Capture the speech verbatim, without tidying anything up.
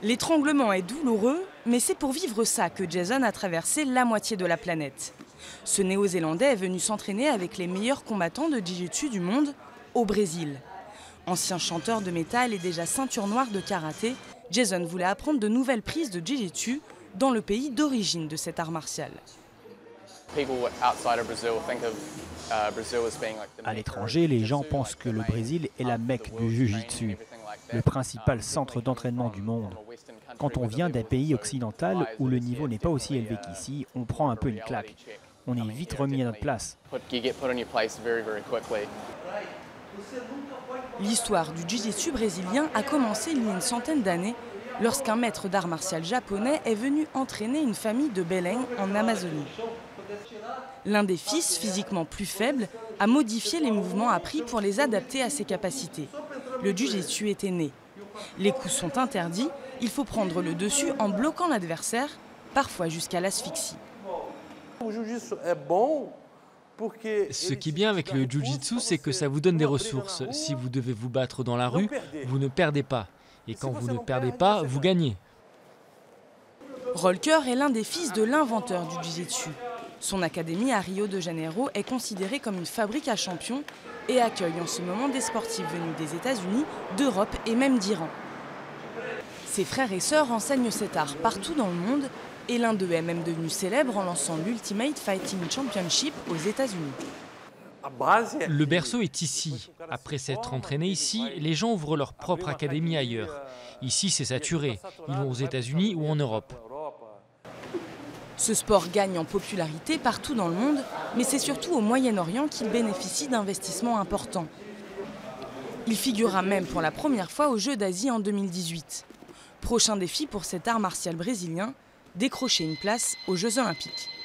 L'étranglement est douloureux, mais c'est pour vivre ça que Jason a traversé la moitié de la planète. Ce Néo-Zélandais est venu s'entraîner avec les meilleurs combattants de jiu-jitsu du monde au Brésil. Ancien chanteur de métal et déjà ceinture noire de karaté, Jason voulait apprendre de nouvelles prises de jiu-jitsu dans le pays d'origine de cet art martial. À l'étranger, les gens pensent que le Brésil est la Mecque du jiu-jitsu, le principal centre d'entraînement du monde. Quand on vient d'un pays occidental où le niveau n'est pas aussi élevé qu'ici, on prend un peu une claque. On est vite remis à notre place. L'histoire du jiu-jitsu brésilien a commencé il y a une centaine d'années lorsqu'un maître d'art martial japonais est venu entraîner une famille de Belém en Amazonie. L'un des fils, physiquement plus faible, a modifié les mouvements appris pour les adapter à ses capacités. Le jiu-jitsu était né. Les coups sont interdits, il faut prendre le dessus en bloquant l'adversaire, parfois jusqu'à l'asphyxie. Ce qui est bien avec le jiu-jitsu, c'est que ça vous donne des ressources. Si vous devez vous battre dans la rue, vous ne perdez pas. Et quand vous ne perdez pas, vous gagnez. Rolker est l'un des fils de l'inventeur du jiu-jitsu. Son académie à Rio de Janeiro est considérée comme une fabrique à champions et accueille en ce moment des sportifs venus des États-Unis, d'Europe et même d'Iran. Ses frères et sœurs enseignent cet art partout dans le monde et l'un d'eux est même devenu célèbre en lançant l'Ultimate Fighting Championship aux États-Unis. Le berceau est ici. Après s'être entraîné ici, les gens ouvrent leur propre académie ailleurs. Ici, c'est saturé. Ils vont aux États-Unis ou en Europe. Ce sport gagne en popularité partout dans le monde, mais c'est surtout au Moyen-Orient qu'il bénéficie d'investissements importants. Il figurera même pour la première fois aux Jeux d'Asie en deux mille dix-huit. Prochain défi pour cet art martial brésilien, décrocher une place aux Jeux Olympiques.